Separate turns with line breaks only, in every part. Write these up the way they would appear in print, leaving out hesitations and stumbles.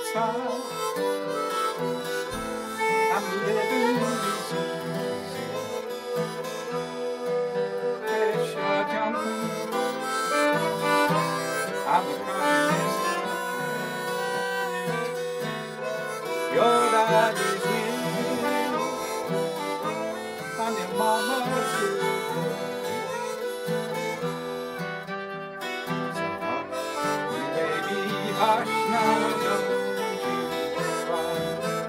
time I'm living easy. Fish are jumping, I'm a communist. Your daddy's winning, and your mama's good. So hush, baby, hush now, don't you cry.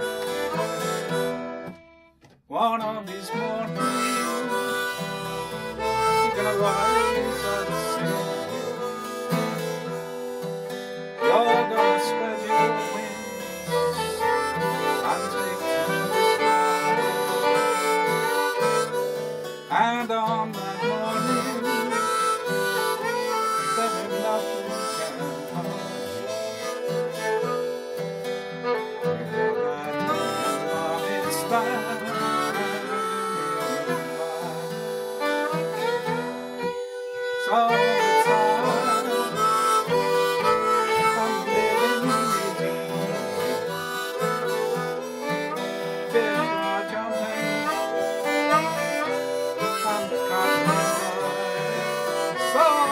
One of these mornings you're gonna rise out of sin. You're gonna spread your wings and take to the sky. And on that morning there ain't nothing can harm you. You're right, Mom, it's time. All the time I'm living easy. Fish are jumping, I'm caught in the line. So